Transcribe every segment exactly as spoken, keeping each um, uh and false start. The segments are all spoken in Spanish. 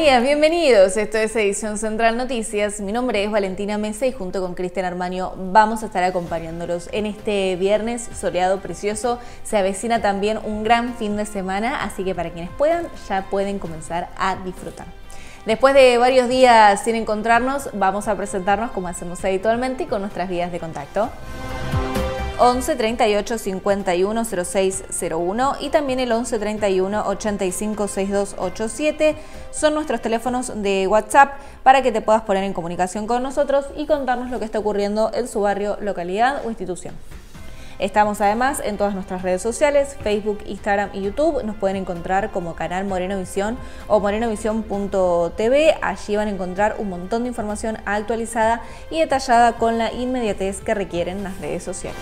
días, bienvenidos. Esto es Edición Central Noticias. Mi nombre es Valentina Mesa y junto con Cristian Armaño vamos a estar acompañándolos en este viernes soleado, precioso. Se avecina también un gran fin de semana, así que para quienes puedan ya pueden comenzar a disfrutar. Después de varios días sin encontrarnos, vamos a presentarnos como hacemos habitualmente con nuestras vías de contacto. once treinta y ocho cincuenta y uno cero seis cero uno y también el once treinta y uno ochenta y cinco sesenta y dos ochenta y siete son nuestros teléfonos de WhatsApp para que te puedas poner en comunicación con nosotros y contarnos lo que está ocurriendo en su barrio, localidad o institución. Estamos además en todas nuestras redes sociales, Facebook, Instagram y YouTube. Nos pueden encontrar como canal Morenovisión o morenovisión punto t v. Allí van a encontrar un montón de información actualizada y detallada con la inmediatez que requieren las redes sociales.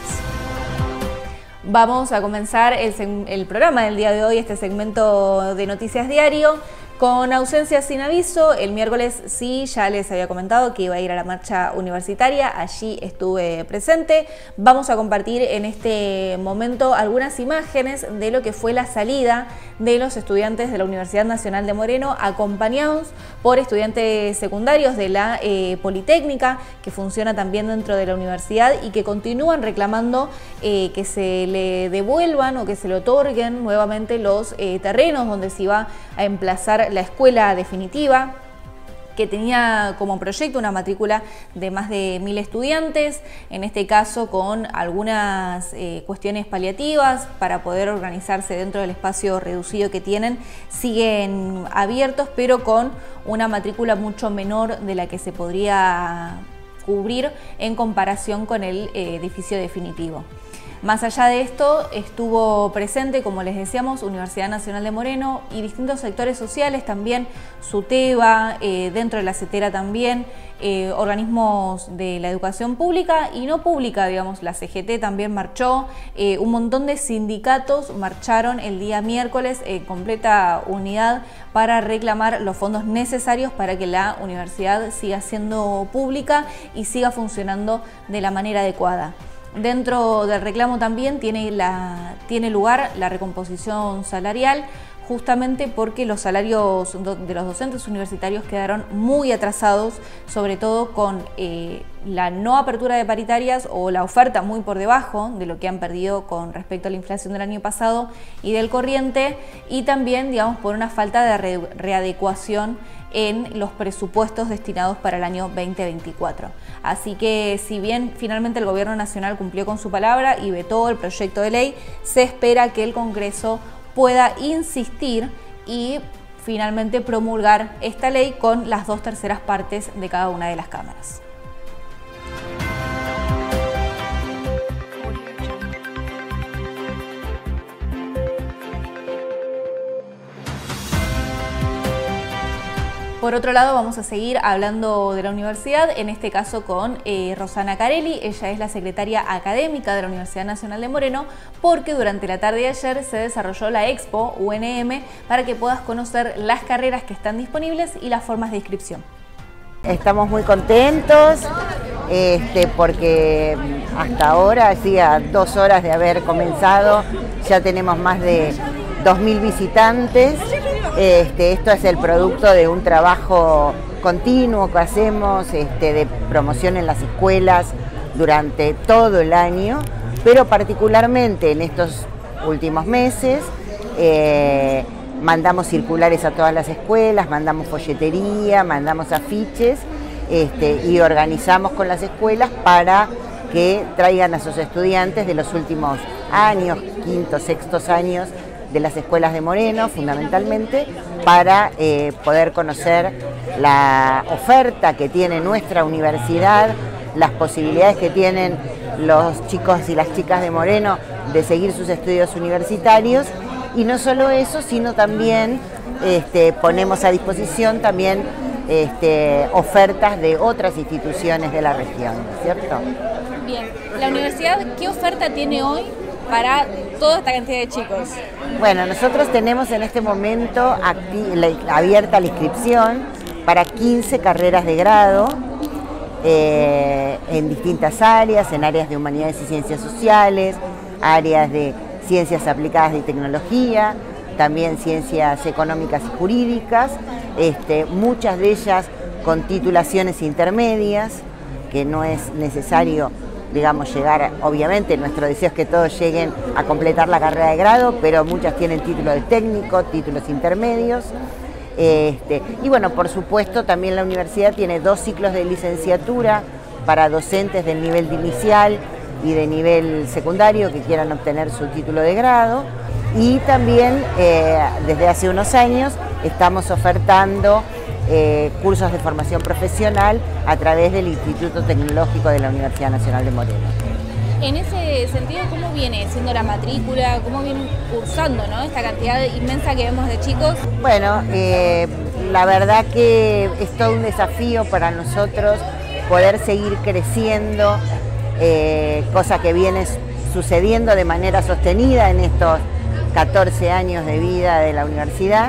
Vamos a comenzar el, el programa del día de hoy, este segmento de Noticias Diario. Con ausencia sin aviso, el miércoles sí, ya les había comentado que iba a ir a la marcha universitaria, allí estuve presente. Vamos a compartir en este momento algunas imágenes de lo que fue la salida de los estudiantes de la Universidad Nacional de Moreno, acompañados por estudiantes secundarios de la eh, Politécnica, que funciona también dentro de la universidad y que continúan reclamando eh, que se le devuelvan o que se le otorguen nuevamente los eh, terrenos donde se iba a emplazar la escuela definitiva, que tenía como proyecto una matrícula de más de mil estudiantes, en este caso con algunas eh, cuestiones paliativas para poder organizarse dentro del espacio reducido que tienen, siguen abiertos pero con una matrícula mucho menor de la que se podría cubrir en comparación con el eh, edificio definitivo. Más allá de esto, estuvo presente, como les decíamos, Universidad Nacional de Moreno y distintos sectores sociales, también SUTEBA, eh, dentro de la CETERA también, eh, organismos de la educación pública y no pública, digamos, la C G T también marchó, eh, un montón de sindicatos marcharon el día miércoles en completa unidad para reclamar los fondos necesarios para que la universidad siga siendo pública y siga funcionando de la manera adecuada. Dentro del reclamo también tiene, la, tiene lugar la recomposición salarial, justamente porque los salarios de los docentes universitarios quedaron muy atrasados, sobre todo con eh, la no apertura de paritarias o la oferta muy por debajo de lo que han perdido con respecto a la inflación del año pasado y del corriente, y también, digamos, por una falta de re readecuación en los presupuestos destinados para el año veinte veinticuatro. Así que si bien finalmente el Gobierno Nacional cumplió con su palabra y vetó el proyecto de ley, se espera que el Congreso pueda insistir y finalmente promulgar esta ley con las dos terceras partes de cada una de las cámaras. Por otro lado, vamos a seguir hablando de la universidad, en este caso con eh, Rosana Carelli. Ella es la secretaria académica de la Universidad Nacional de Moreno, porque durante la tarde de ayer se desarrolló la Expo U N M para que puedas conocer las carreras que están disponibles y las formas de inscripción. Estamos muy contentos este, porque hasta ahora, hacía dos horas de haber comenzado, ya tenemos más de dos mil visitantes. Este, esto es el producto de un trabajo continuo que hacemos este, de promoción en las escuelas durante todo el año, pero particularmente en estos últimos meses eh, mandamos circulares a todas las escuelas, mandamos folletería, mandamos afiches este, y organizamos con las escuelas para que traigan a sus estudiantes de los últimos años, quintos, sextos años, de las escuelas de Moreno, fundamentalmente, para eh, poder conocer la oferta que tiene nuestra universidad, las posibilidades que tienen los chicos y las chicas de Moreno de seguir sus estudios universitarios, y no solo eso, sino también este, ponemos a disposición también este, ofertas de otras instituciones de la región, ¿cierto? Bien, la universidad, ¿qué oferta tiene hoy para toda esta cantidad de chicos? Bueno, nosotros tenemos en este momento abierta la inscripción para quince carreras de grado eh, en distintas áreas, en áreas de humanidades y ciencias sociales, áreas de ciencias aplicadas y tecnología, también ciencias económicas y jurídicas, este, muchas de ellas con titulaciones intermedias, que no es necesario, digamos, llegar, obviamente nuestro deseo es que todos lleguen a completar la carrera de grado, pero muchas tienen título de técnico, títulos intermedios. Este, y bueno, por supuesto, también la universidad tiene dos ciclos de licenciatura para docentes del nivel de inicial y de nivel secundario que quieran obtener su título de grado. Y también, eh, desde hace unos años, estamos ofertando eh, cursos de formación profesional a través del Instituto Tecnológico de la Universidad Nacional de Moreno. En ese sentido, ¿cómo viene siendo la matrícula? ¿Cómo viene cursando, ¿no?, esta cantidad inmensa que vemos de chicos? Bueno, eh, la verdad que es todo un desafío para nosotros poder seguir creciendo, eh, cosa que viene sucediendo de manera sostenida en estos catorce años de vida de la universidad.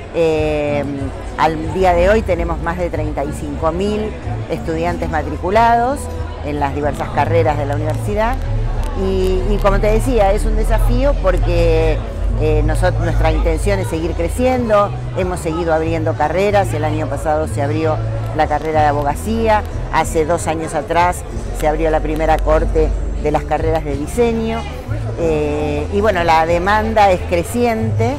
Eh, al día de hoy tenemos más de treinta y cinco mil estudiantes matriculados en las diversas carreras de la universidad y, y como te decía, es un desafío porque eh, nosotros, nuestra intención es seguir creciendo, hemos seguido abriendo carreras, el año pasado se abrió la carrera de abogacía, hace dos años atrás se abrió la primera corte de las carreras de diseño eh, y bueno, la demanda es creciente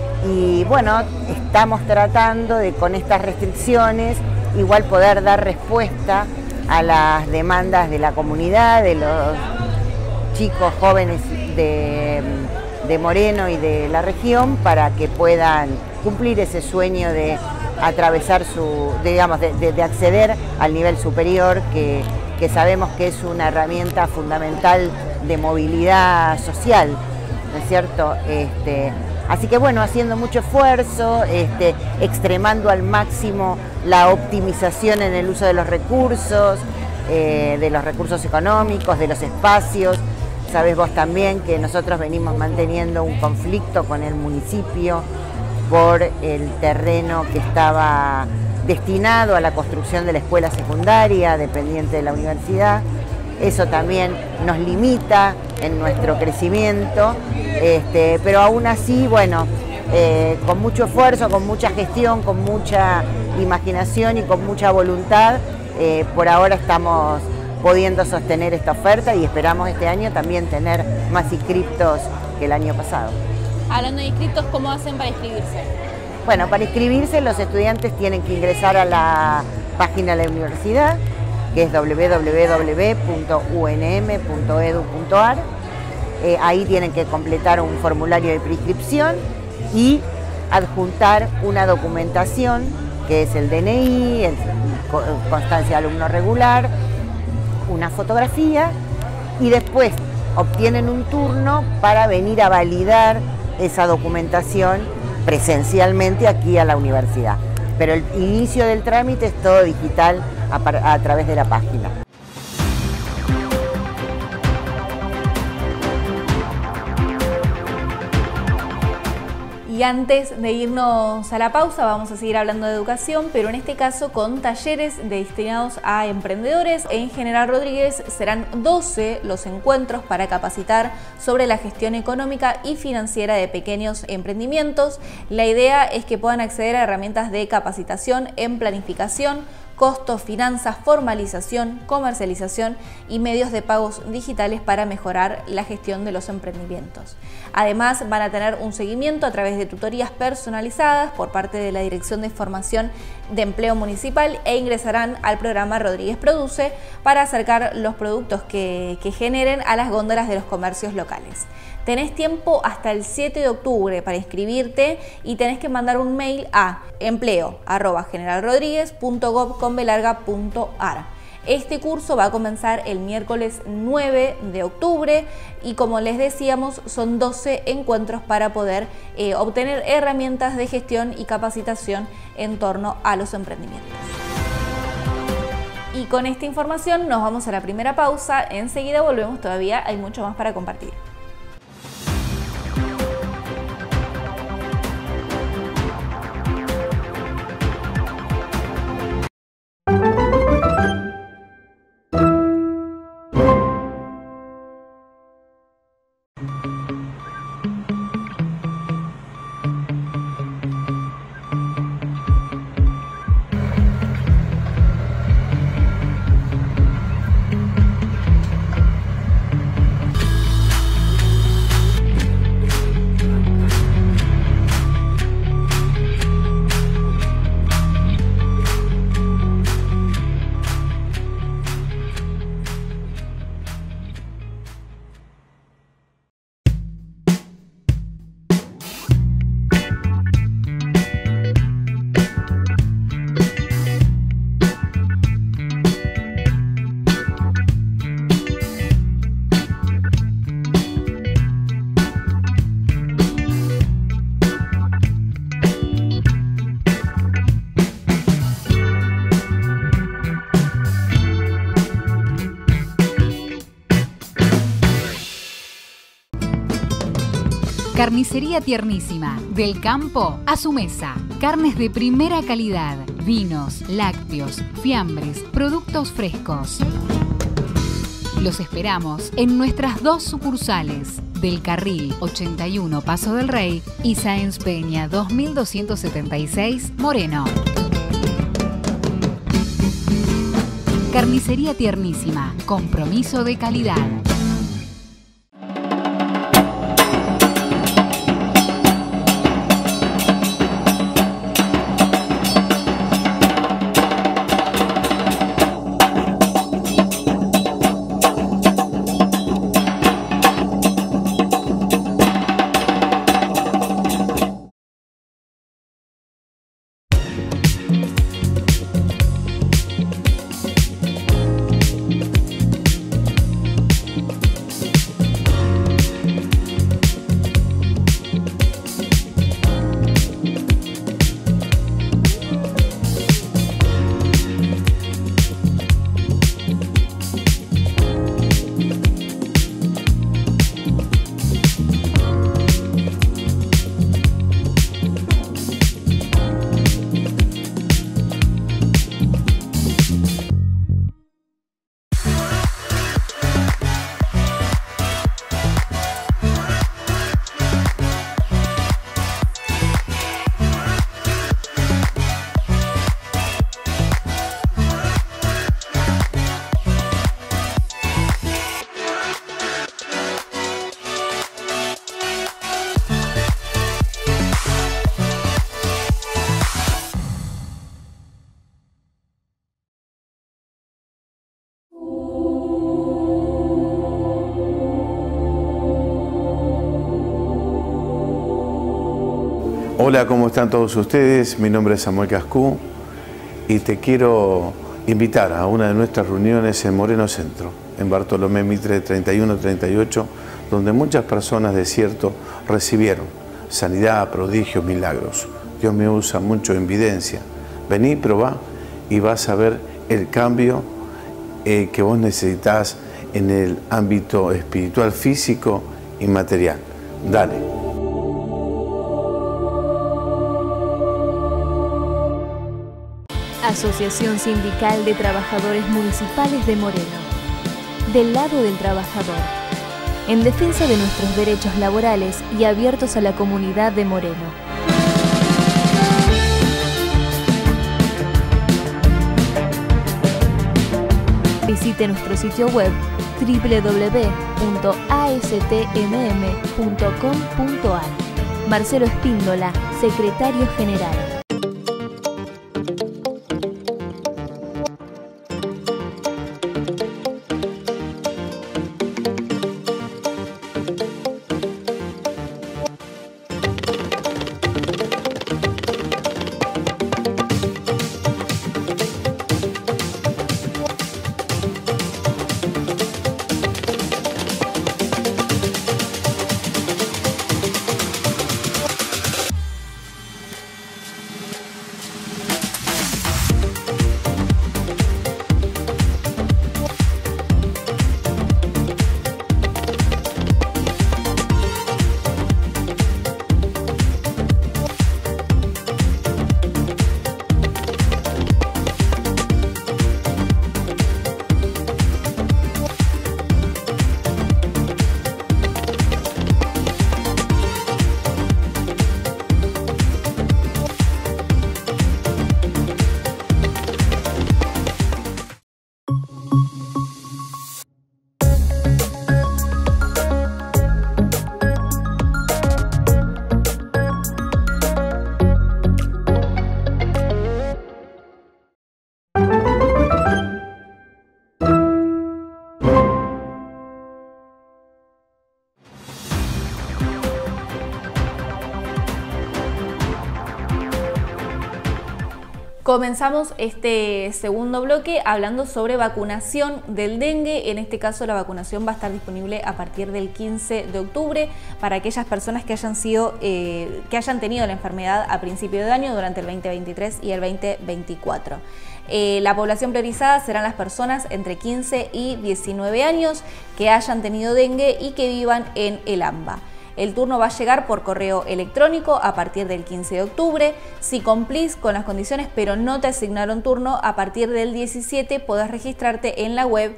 y bueno, estamos tratando de con estas restricciones igual poder dar respuesta a las demandas de la comunidad, de los chicos jóvenes de, de Moreno y de la región para que puedan cumplir ese sueño de atravesar su, digamos, de, de, de acceder al nivel superior que, que sabemos que es una herramienta fundamental de movilidad social, ¿no es cierto? Este, así que bueno, haciendo mucho esfuerzo, este, extremando al máximo la optimización en el uso de los recursos, eh, de los recursos económicos, de los espacios. Sabés vos también que nosotros venimos manteniendo un conflicto con el municipio por el terreno que estaba destinado a la construcción de la escuela secundaria dependiente de la universidad. Eso también nos limita en nuestro crecimiento, este, pero aún así, bueno, eh, con mucho esfuerzo, con mucha gestión, con mucha imaginación y con mucha voluntad, eh, por ahora estamos pudiendo sostener esta oferta y esperamos este año también tener más inscriptos que el año pasado. Hablando de inscriptos, ¿cómo hacen para inscribirse? Bueno, para inscribirse los estudiantes tienen que ingresar a la página de la universidad, que es w w w punto u n m punto e d u punto a r. Eh, ahí tienen que completar un formulario de preinscripción y adjuntar una documentación que es el D N I, el constancia de alumno regular, una fotografía y después obtienen un turno para venir a validar esa documentación presencialmente aquí a la universidad. Pero el inicio del trámite es todo digital a, a través de la página. Y antes de irnos a la pausa vamos a seguir hablando de educación, pero en este caso con talleres destinados a emprendedores. En General Rodríguez serán doce los encuentros para capacitar sobre la gestión económica y financiera de pequeños emprendimientos. La idea es que puedan acceder a herramientas de capacitación en planificación, costos, finanzas, formalización, comercialización y medios de pagos digitales para mejorar la gestión de los emprendimientos. Además, van a tener un seguimiento a través de tutorías personalizadas por parte de la Dirección de Formación de Empleo Municipal e ingresarán al programa Rodríguez Produce para acercar los productos que, que generen a las góndolas de los comercios locales. Tenés tiempo hasta el siete de octubre para inscribirte y tenés que mandar un mail a empleo arroba generalrodríguez punto gob con b larga punto a r. Este curso va a comenzar el miércoles nueve de octubre y, como les decíamos, son doce encuentros para poder eh, obtener herramientas de gestión y capacitación en torno a los emprendimientos. Y con esta información nos vamos a la primera pausa. Enseguida volvemos, todavía hay mucho más para compartir. Carnicería Tiernísima, del campo a su mesa. Carnes de primera calidad, vinos, lácteos, fiambres, productos frescos. Los esperamos en nuestras dos sucursales, del Carril ochenta y uno Paso del Rey y Sáenz Peña dos mil doscientos setenta y seis Moreno. Carnicería Tiernísima, compromiso de calidad. Hola, ¿cómo están todos ustedes? Mi nombre es Samuel Cascú y te quiero invitar a una de nuestras reuniones en Moreno Centro, en Bartolomé Mitre treinta y uno treinta y ocho, donde muchas personas de Cierto recibieron sanidad, prodigios, milagros. Dios me usa mucho en videncia. Vení, probá y vas a ver el cambio eh, que vos necesitas en el ámbito espiritual, físico y material. Dale. Asociación Sindical de Trabajadores Municipales de Moreno. Del lado del trabajador. En defensa de nuestros derechos laborales y abiertos a la comunidad de Moreno. Visite nuestro sitio web doble u doble u doble u punto a s t m m punto com punto a r. Marcelo Espíndola, Secretario General. Comenzamos este segundo bloque hablando sobre vacunación del dengue. En este caso la vacunación va a estar disponible a partir del quince de octubre para aquellas personas que hayan sido, eh, que hayan tenido la enfermedad a principio de año durante el veinte veintitrés y el veinte veinticuatro. Eh, la población priorizada serán las personas entre quince y diecinueve años que hayan tenido dengue y que vivan en el AMBA. El turno va a llegar por correo electrónico a partir del quince de octubre. Si cumplís con las condiciones pero no te asignaron turno, a partir del diecisiete podés registrarte en la web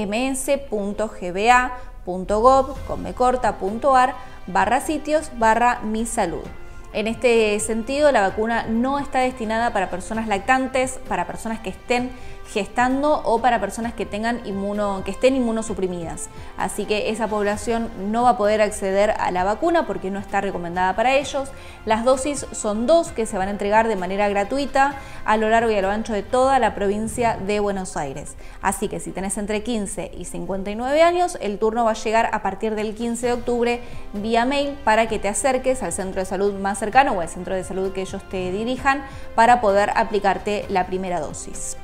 ms.gba.gov.ar barra sitios barra mi salud. En este sentido, la vacuna no está destinada para personas lactantes, para personas que estén gestando o para personas que tengan inmuno, que estén inmunosuprimidas. Así que esa población no va a poder acceder a la vacuna porque no está recomendada para ellos. Las dosis son dos que se van a entregar de manera gratuita a lo largo y a lo ancho de toda la provincia de Buenos Aires. Así que si tenés entre quince y cincuenta y nueve años, el turno va a llegar a partir del quince de octubre vía mail para que te acerques al centro de salud más cercano o al centro de salud que ellos te dirijan para poder aplicarte la primera dosis.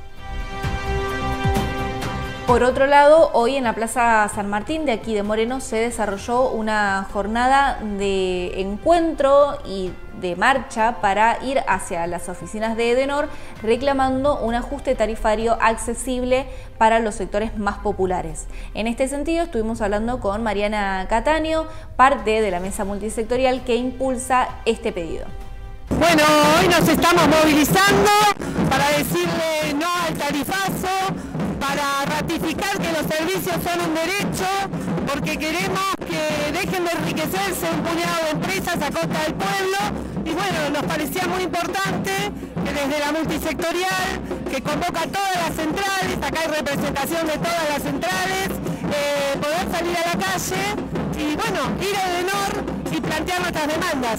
Por otro lado, hoy en la Plaza San Martín de aquí de Moreno se desarrolló una jornada de encuentro y de marcha para ir hacia las oficinas de Edenor reclamando un ajuste tarifario accesible para los sectores más populares. En este sentido estuvimos hablando con Mariana Cataño, parte de la mesa multisectorial que impulsa este pedido. Bueno, hoy nos estamos movilizando para decirle no al tarifazo, para ratificar que los servicios son un derecho, porque queremos que dejen de enriquecerse un puñado de empresas a costa del pueblo. Y bueno, nos parecía muy importante que desde la multisectorial, que convoca todas las centrales, acá hay representación de todas las centrales, eh, poder salir a la calle y bueno, ir a Edenor y plantear nuestras demandas.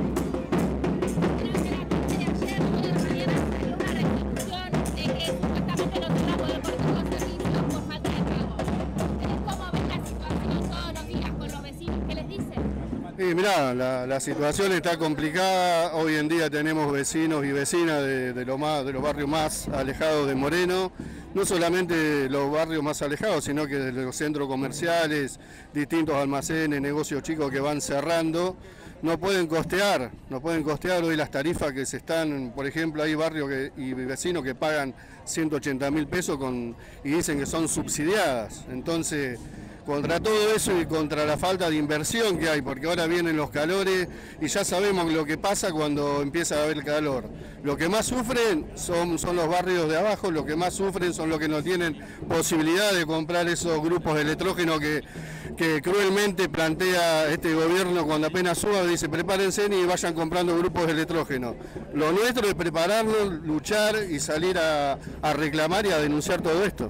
Sí, mirá, la, la situación está complicada. Hoy en día tenemos vecinos y vecinas de, de, lo más, de los barrios más alejados de Moreno. No solamente los barrios más alejados, sino que de los centros comerciales, distintos almacenes, negocios chicos que van cerrando. No pueden costear, no pueden costear hoy las tarifas que se están, por ejemplo, hay barrios que, y vecinos que pagan ciento ochenta mil pesos con, y dicen que son subsidiadas. Entonces, contra todo eso y contra la falta de inversión que hay, porque ahora vienen los calores y ya sabemos lo que pasa cuando empieza a haber calor. Lo que más sufren son, son los barrios de abajo, lo que más sufren son los que no tienen posibilidad de comprar esos grupos de electrógeno que, que cruelmente plantea este gobierno cuando apenas suba, dice prepárense y vayan comprando grupos de electrógeno. Lo nuestro es prepararnos, luchar y salir a, a reclamar y a denunciar todo esto.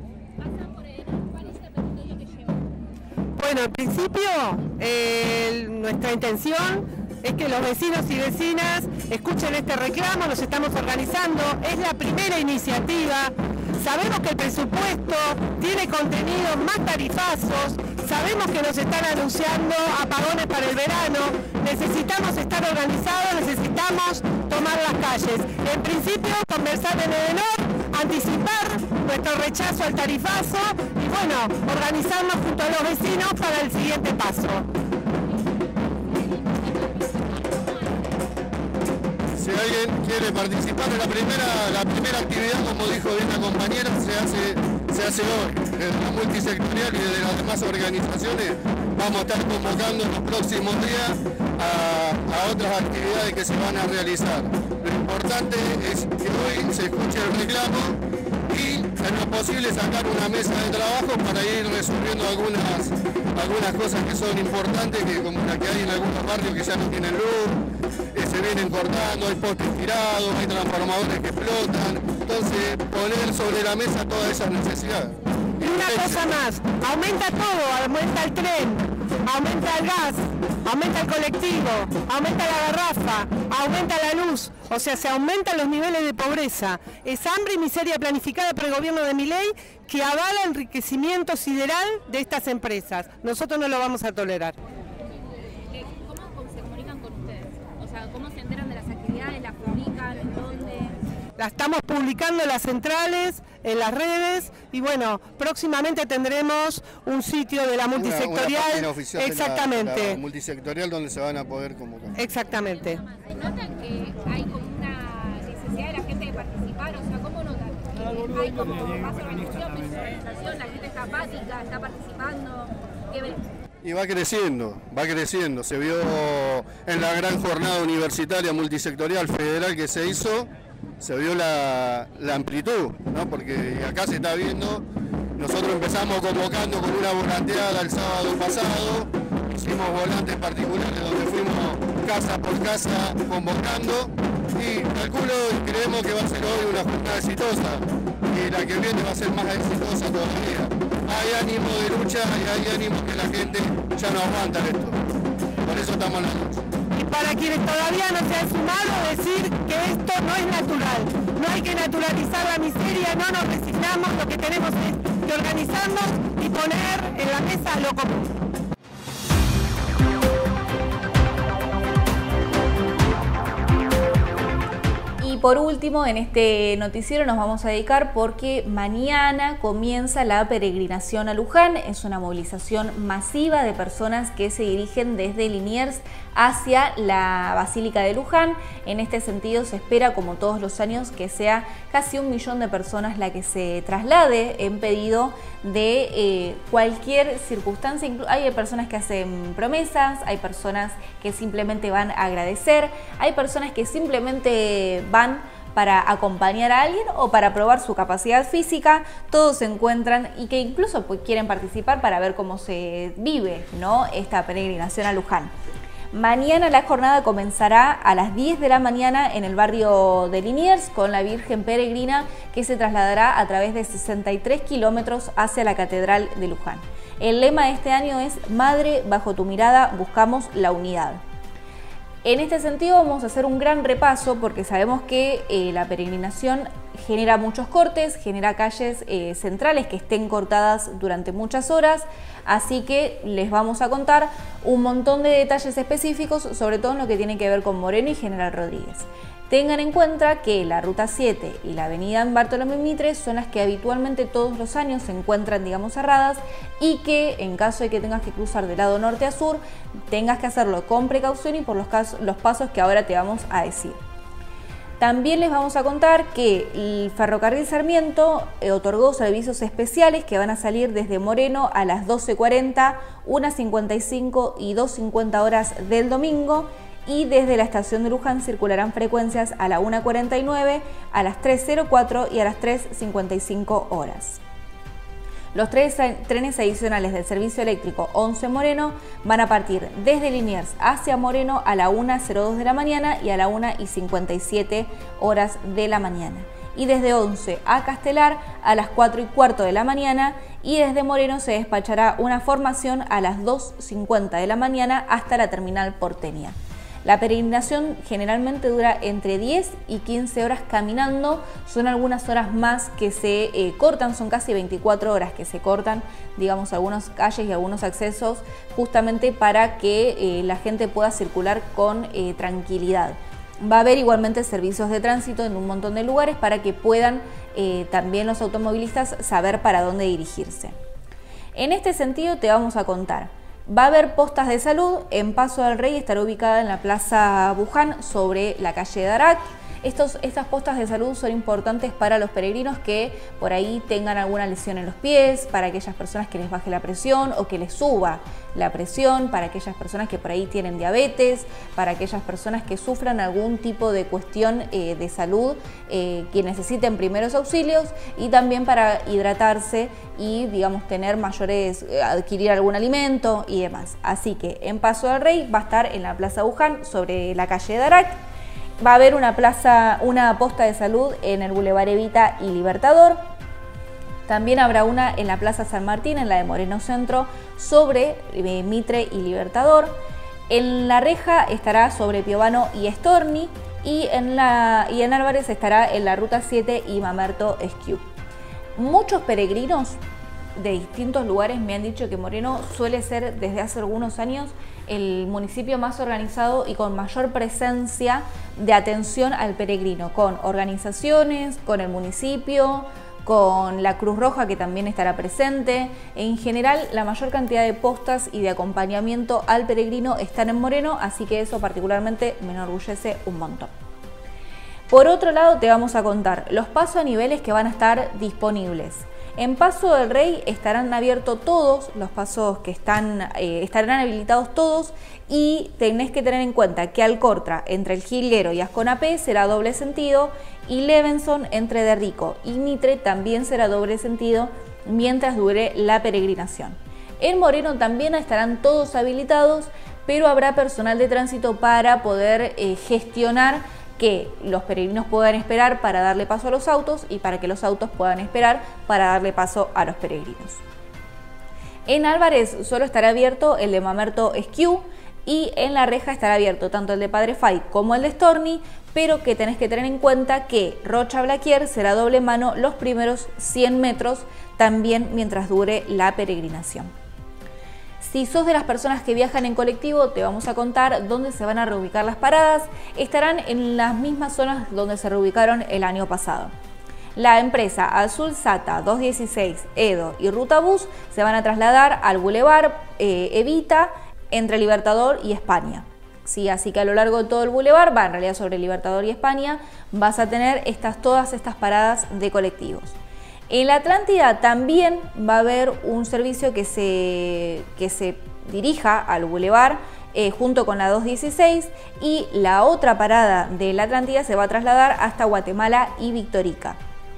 Bueno, en principio eh, nuestra intención es que los vecinos y vecinas escuchen este reclamo, nos estamos organizando, es la primera iniciativa, sabemos que el presupuesto tiene contenidos más tarifazos, sabemos que nos están anunciando apagones para el verano, necesitamos estar organizados, necesitamos tomar las calles. En principio, conversar en Edenor, anticipar nuestro rechazo al tarifazo y bueno, organizarnos junto a los vecinos para el siguiente paso. Si alguien quiere participar en la primera, la primera actividad, como dijo bien la compañera, se hace, se hace hoy. Desde la multisectorial y desde las demás organizaciones vamos a estar convocando en los próximos días a, a otras actividades que se van a realizar. Lo importante es que hoy se escuche el reclamo y en lo posible sacar una mesa de trabajo para ir resolviendo algunas, algunas cosas que son importantes, que como la que hay en algunos barrios que ya no tienen luz, eh, se vienen cortando, hay postes tirados, hay transformadores que explotan. Entonces poner sobre la mesa todas esas necesidades. Y una cosa más, aumenta todo, aumenta el tren, aumenta el gas, aumenta el colectivo, aumenta la garrafa, aumenta la luz, o sea, se aumentan los niveles de pobreza. Es hambre y miseria planificada por el gobierno de Milei que avala el enriquecimiento sideral de estas empresas. Nosotros no lo vamos a tolerar. ¿Cómo se comunican con ustedes? O sea, ¿cómo se enteran de las actividades? ¿Las publican? ¿En dónde? La estamos publicando en las centrales, en las redes y bueno, próximamente tendremos un sitio de la multisectorial. Una, una página oficial exactamente. De la, la multisectorial donde se van a poder convocar. Exactamente. ¿Notan que hay como una necesidad de la gente de participar? O sea, ¿cómo notan? ¿Hay como más organización, menos organización? ¿La gente está apática, está participando? ¿Qué ven? Y va creciendo, va creciendo. Se vio en la gran jornada universitaria multisectorial federal que se hizo, se vio la, la amplitud, ¿no? Porque acá se está viendo, nosotros empezamos convocando con una volanteada el sábado pasado, hicimos volantes particulares donde fuimos casa por casa convocando y calculo y creemos que va a ser hoy una jornada exitosa y la que viene va a ser más exitosa todavía. Hay ánimo de lucha y hay ánimo que la gente ya no aguanta esto. Por eso estamos en la lucha. Y para quienes todavía no se han sumado, decir que esto no es natural. No hay que naturalizar la miseria, no nos resignamos, lo que tenemos es que organizarnos y poner en la mesa lo común. Y por último, en este noticiero nos vamos a dedicar porque mañana comienza la peregrinación a Luján. Es una movilización masiva de personas que se dirigen desde Liniers hacia la Basílica de Luján. En este sentido se espera, como todos los años, que sea casi un millón de personas la que se traslade en pedido de eh, cualquier circunstancia. Hay personas que hacen promesas, hay personas que simplemente van a agradecer, hay personas que simplemente van para acompañar a alguien o para probar su capacidad física. Todos se encuentran y que incluso pues, quieren participar para ver cómo se vive, ¿no?, esta peregrinación a Luján. Mañana la jornada comenzará a las diez de la mañana en el barrio de Liniers con la Virgen Peregrina, que se trasladará a través de sesenta y tres kilómetros hacia la Catedral de Luján. El lema de este año es Madre, bajo tu mirada buscamos la unidad. En este sentido vamos a hacer un gran repaso porque sabemos que eh, la peregrinación genera muchos cortes, genera calles eh, centrales que estén cortadas durante muchas horas, así que les vamos a contar un montón de detalles específicos, sobre todo en lo que tiene que ver con Moreno y General Rodríguez. Tengan en cuenta que la Ruta siete y la avenida Bartolomé Mitre son las que habitualmente todos los años se encuentran, digamos, cerradas y que en caso de que tengas que cruzar de lado norte a sur, tengas que hacerlo con precaución y por los, casos, los pasos que ahora te vamos a decir. También les vamos a contar que el Ferrocarril Sarmiento eh, otorgó servicios especiales que van a salir desde Moreno a las doce cuarenta, una cincuenta y cinco y dos cincuenta horas del domingo. Y desde la estación de Luján circularán frecuencias a la una cuarenta y nueve, a las tres cero cuatro y a las tres cincuenta y cinco horas. Los tres trenes adicionales del servicio eléctrico once Moreno van a partir desde Liniers hacia Moreno a la una cero dos de la mañana y a la una y cincuenta y siete horas de la mañana. Y desde once a Castelar a las cuatro y cuarto de la mañana y desde Moreno se despachará una formación a las dos cincuenta de la mañana hasta la terminal porteña. La peregrinación generalmente dura entre diez y quince horas caminando, son algunas horas más que se eh, cortan, son casi veinticuatro horas que se cortan, digamos, algunas calles y algunos accesos justamente para que eh, la gente pueda circular con eh, tranquilidad. Va a haber igualmente servicios de tránsito en un montón de lugares para que puedan eh, también los automovilistas saber para dónde dirigirse. En este sentido te vamos a contar. Va a haber postas de salud. En Paso del Rey estará ubicada en la Plaza Buján sobre la calle Darac. Estos, estas postas de salud son importantes para los peregrinos que por ahí tengan alguna lesión en los pies, para aquellas personas que les baje la presión o que les suba la presión, para aquellas personas que por ahí tienen diabetes, para aquellas personas que sufran algún tipo de cuestión eh, de salud eh, que necesiten primeros auxilios y también para hidratarse y, digamos, tener mayores, eh, adquirir algún alimento y demás. Así que en Paso del Rey va a estar en la Plaza Buján sobre la calle Darac. Va a haber una plaza, una posta de salud en el Boulevard Evita y Libertador. También habrá una en la Plaza San Martín, en la de Moreno Centro, sobre eh, Mitre y Libertador. En La Reja estará sobre Piovano y Storni. Y en, la, y en Álvarez estará en la Ruta siete y Mamerto Esquiú. Muchos peregrinos de distintos lugares me han dicho que Moreno suele ser desde hace algunos años el municipio más organizado y con mayor presencia de atención al peregrino, con organizaciones, con el municipio, con la Cruz Roja que también estará presente. En general, la mayor cantidad de postas y de acompañamiento al peregrino están en Moreno, así que eso particularmente me enorgullece un montón. Por otro lado, te vamos a contar los pasos a niveles que van a estar disponibles. En Paso del Rey estarán abiertos todos los pasos que están, eh, estarán habilitados todos, y tenés que tener en cuenta que Alcortra entre El Jilguero y Asconapé será doble sentido, y Levenson entre De Rico y Mitre también será doble sentido mientras dure la peregrinación. En Moreno también estarán todos habilitados, pero habrá personal de tránsito para poder eh, gestionar que los peregrinos puedan esperar para darle paso a los autos y para que los autos puedan esperar para darle paso a los peregrinos. En Álvarez solo estará abierto el de Mamerto Esquiú, y en La Reja estará abierto tanto el de Padre Fay como el de Storni, pero que tenés que tener en cuenta que Rocha Blaquier será doble mano los primeros cien metros, también mientras dure la peregrinación. Si sos de las personas que viajan en colectivo, te vamos a contar dónde se van a reubicar las paradas. Estarán en las mismas zonas donde se reubicaron el año pasado. La empresa Azul Sata, doscientos dieciséis, Edo y Ruta Bus se van a trasladar al Boulevard eh, Evita entre Libertador y España. Sí, así que a lo largo de todo el Boulevard, va en realidad sobre Libertador y España, vas a tener estas, todas estas paradas de colectivos. En la Atlántida también va a haber un servicio que se, que se dirija al Boulevard eh, junto con la doscientos dieciséis, y la otra parada de la Atlántida se va a trasladar hasta Guatemala y Victorica.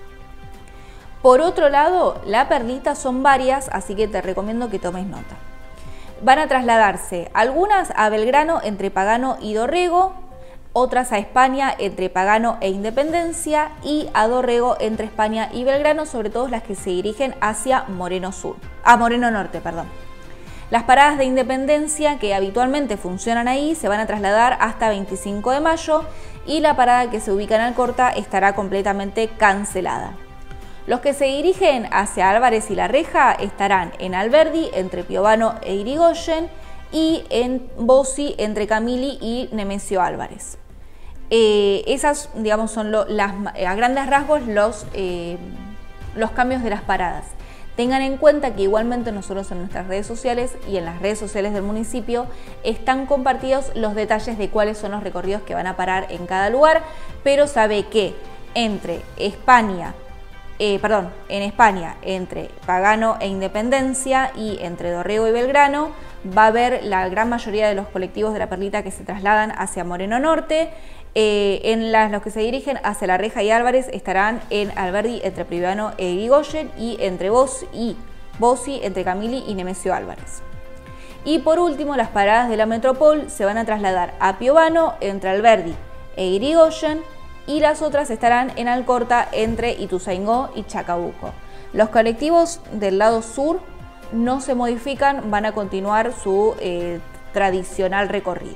Por otro lado, la Perlita son varias, así que te recomiendo que tomes nota. Van a trasladarse algunas a Belgrano entre Pagano y Dorrego, otras a España entre Pagano e Independencia, y a Dorrego entre España y Belgrano, sobre todo las que se dirigen hacia Moreno Sur, a Moreno Norte, perdón. Las paradas de Independencia que habitualmente funcionan ahí se van a trasladar hasta veinticinco de mayo, y la parada que se ubica en Alcorta estará completamente cancelada. Los que se dirigen hacia Álvarez y La Reja estarán en Alberdi entre Piovano e Irigoyen, y en Bossi entre Camili y Nemesio Álvarez. Eh, esas, digamos, son lo, las, a grandes rasgos los, eh, los cambios de las paradas. Tengan en cuenta que igualmente nosotros en nuestras redes sociales y en las redes sociales del municipio están compartidos los detalles de cuáles son los recorridos que van a parar en cada lugar, pero sabe que entre España, eh, perdón, en España, entre Pagano e Independencia y entre Dorrego y Belgrano, va a haber la gran mayoría de los colectivos de la Perlita que se trasladan hacia Moreno Norte. Eh, en las, los que se dirigen hacia La Reja y Álvarez estarán en Alberdi entre Piovano e Irigoyen, y entre Bossi y Bossi entre Camili y Nemesio Álvarez. Y por último, las paradas de la Metropol se van a trasladar a Piovano entre Alberdi e Irigoyen, y las otras estarán en Alcorta entre Ituzaingó y Chacabuco. Los colectivos del lado sur no se modifican, van a continuar su eh, tradicional recorrido.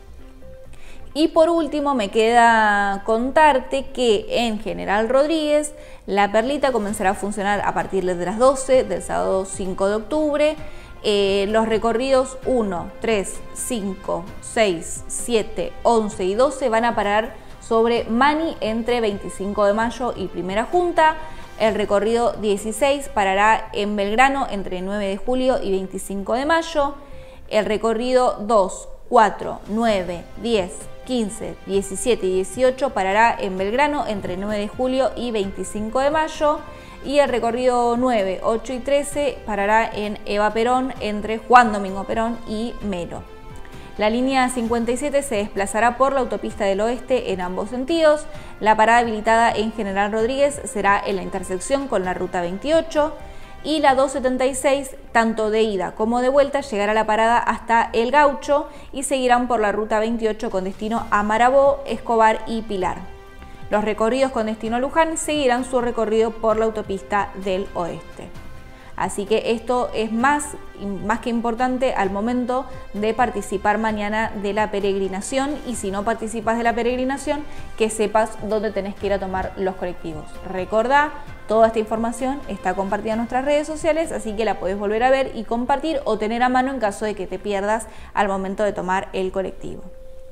Y por último me queda contarte que en General Rodríguez la Perlita comenzará a funcionar a partir de las doce del sábado cinco de octubre. Eh, los recorridos uno, tres, cinco, seis, siete, once y doce van a parar sobre Mani entre veinticinco de mayo y Primera Junta. El recorrido dieciséis parará en Belgrano entre nueve de julio y veinticinco de mayo. El recorrido dos, cuatro, nueve, diez, quince, diecisiete y dieciocho parará en Belgrano entre nueve de julio y veinticinco de mayo. Y el recorrido nueve, ocho y trece parará en Eva Perón entre Juan Domingo Perón y Melo. La línea cincuenta y siete se desplazará por la autopista del oeste en ambos sentidos. La parada habilitada en General Rodríguez será en la intersección con la ruta veintiocho. Y la doscientos setenta y seis, tanto de ida como de vuelta, llegará a la parada hasta El Gaucho y seguirán por la ruta veintiocho con destino a Marabó, Escobar y Pilar. Los recorridos con destino a Luján seguirán su recorrido por la autopista del oeste. Así que esto es más, más que importante al momento de participar mañana de la peregrinación, y si no participas de la peregrinación, que sepas dónde tenés que ir a tomar los colectivos. Recordá, toda esta información está compartida en nuestras redes sociales, así que la podés volver a ver y compartir o tener a mano en caso de que te pierdas al momento de tomar el colectivo.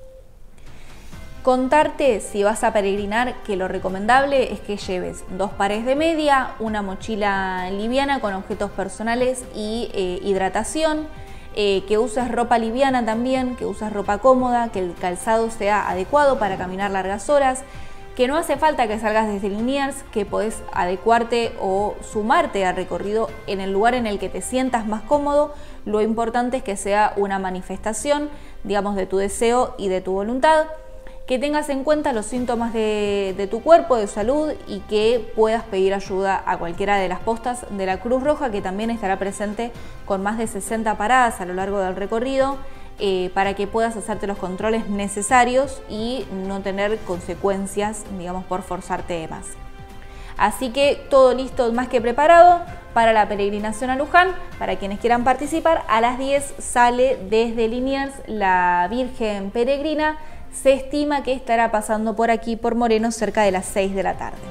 Contarte, si vas a peregrinar, que lo recomendable es que lleves dos pares de media, una mochila liviana con objetos personales y eh, hidratación, eh, que uses ropa liviana también, que uses ropa cómoda, que el calzado sea adecuado para caminar largas horas, que no hace falta que salgas desde Liniers, que podés adecuarte o sumarte al recorrido en el lugar en el que te sientas más cómodo. Lo importante es que sea una manifestación, digamos, de tu deseo y de tu voluntad, que tengas en cuenta los síntomas de, de tu cuerpo, de salud, y que puedas pedir ayuda a cualquiera de las postas de la Cruz Roja, que también estará presente con más de sesenta paradas a lo largo del recorrido, eh, para que puedas hacerte los controles necesarios y no tener consecuencias, digamos, por forzarte de más. Así que todo listo, más que preparado para la peregrinación a Luján. Para quienes quieran participar, a las diez sale desde Liniers la Virgen Peregrina. Se estima que estará pasando por aquí, por Moreno, cerca de las seis de la tarde.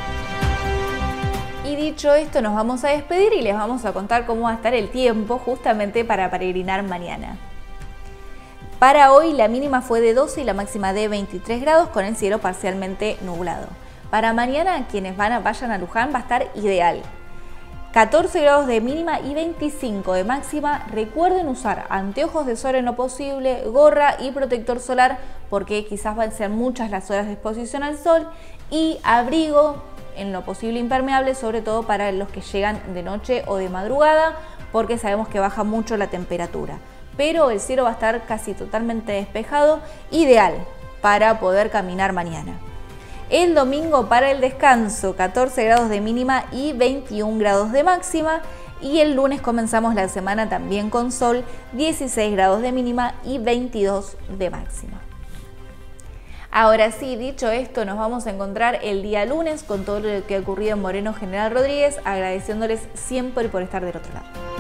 Y dicho esto, nos vamos a despedir y les vamos a contar cómo va a estar el tiempo justamente para peregrinar mañana. Para hoy la mínima fue de doce y la máxima de veintitrés grados, con el cielo parcialmente nublado. Para mañana, quienes van a, vayan a Luján, va a estar ideal. catorce grados de mínima y veinticinco de máxima. Recuerden usar anteojos de sol en lo posible, gorra y protector solar, porque quizás van a ser muchas las horas de exposición al sol, y abrigo en lo posible impermeable, sobre todo para los que llegan de noche o de madrugada, porque sabemos que baja mucho la temperatura. Pero el cielo va a estar casi totalmente despejado, ideal para poder caminar mañana. El domingo, para el descanso, catorce grados de mínima y veintiún grados de máxima. Y el lunes comenzamos la semana también con sol, dieciséis grados de mínima y veintidós de máxima. Ahora sí, dicho esto, nos vamos a encontrar el día lunes con todo lo que ha ocurrido en Moreno General Rodríguez, agradeciéndoles siempre por estar del otro lado.